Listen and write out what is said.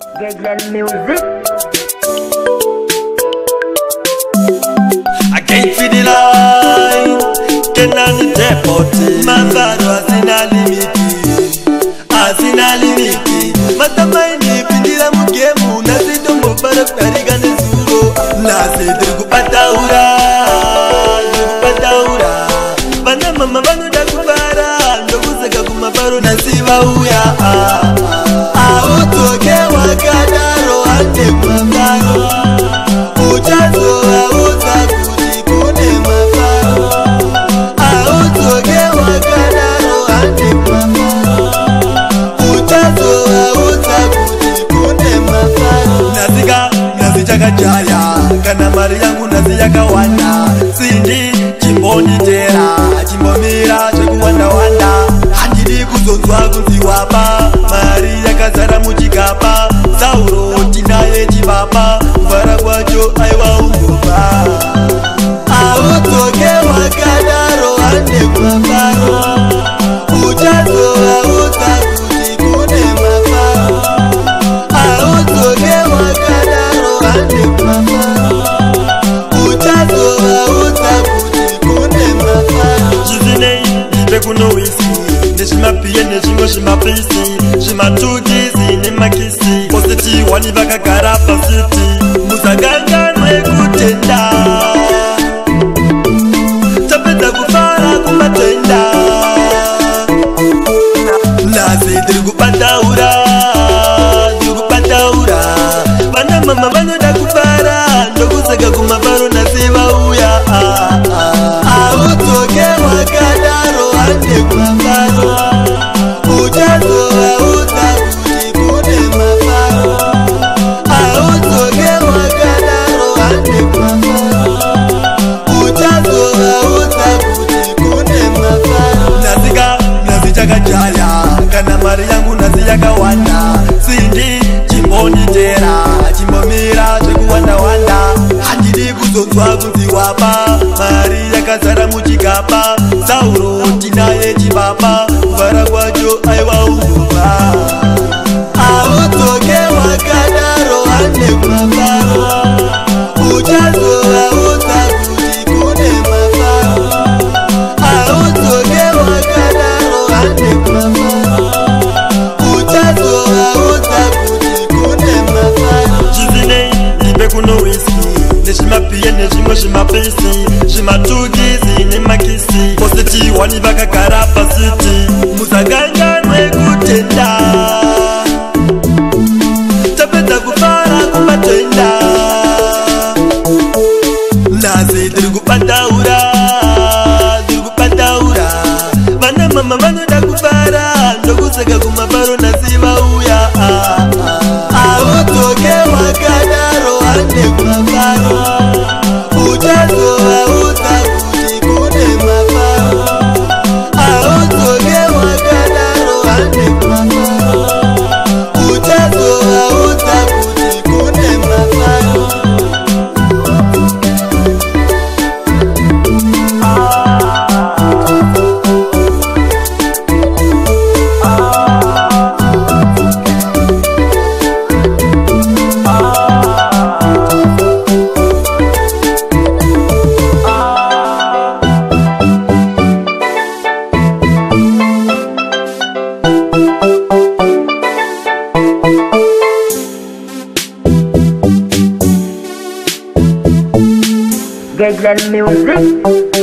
Gaylan Music. I can't feed the line. Can I deport? Mavaro asina limiti. Matamaini pindira mugemu. Nasido mbara kariga nezuro. Nasido kupataura. Bana mama banu da kubara. Ndoguzega kumaparo nasiba uya. Utoke wakadaro ande mafaro. Uchazo auza kuti kune mafaro. Utoke wakadaro ande mafaro. Uchazo auza kuti kune mafaro. Nazi chakajaya kana mari yangu nazi yakawanda. Sindi chimboni tera chimbomira chekuwanda wanda. Handidi kuzonzwa kunziwapa mari yakazara muchigaba. Sauro tinaye chibaba mvara kwacho aiwa unguba. Utoke wakadaro ande mafaro. Uchazo auza kuti kune mafaro. Utoke wakadaro ande mafaro. Uchazo auza kuti kune mafaro. Chizinei ibe kuno whisky. Neshimapiye neshingo shimapisi. Shimatugizi nemakisi. Positi wani vakagara pasiti. Musaganganwe kutenda. Tapeta kufara kumatenda. Nasi dirikupataura. Bana mama bano da kufara. Ndoguzega kumabaro nasiba uya. Utoke wakadaro ande kumabaro. Uchazo auza kuti kune mafaro. Utoke wakadaro ande kumabaro. Uchazo auza kuti kune mafaro. Nazi chakajaya kana mari yangu nazi yakawanda. Sindi chimboni tera chimbomira chekuwanda wanda. Handidi kuzonzwa kunziwapa mari yakazara muchigaba. Sauro tinaye chibaba mvara kwacho aiwa unguba. Utoke wakadaro ande mafaro. Uchazo auza kuti kune mafaro. Utoke wakadaro ande mafaro. Uchazo auza kuti kune mafaro. Chizinei ibe kuno whisky. Neshimapiye neshingo shimapisi. Shimatugizi nemakisi. Positi wani vakagara pasiti. Musaganganwe kutenda. Tapeta kufara kumatenda. Nasi dirikupataura. Bana mama bano da kufara. Ndoguzega kumabaro nasiba uya. Utoke wakadaro ande mafaro. Uchazo auza kuti kune mafaro. Utoke wakadaro ande mafaro. Uchazo auza kuti kune mafaro. Gaylan Music.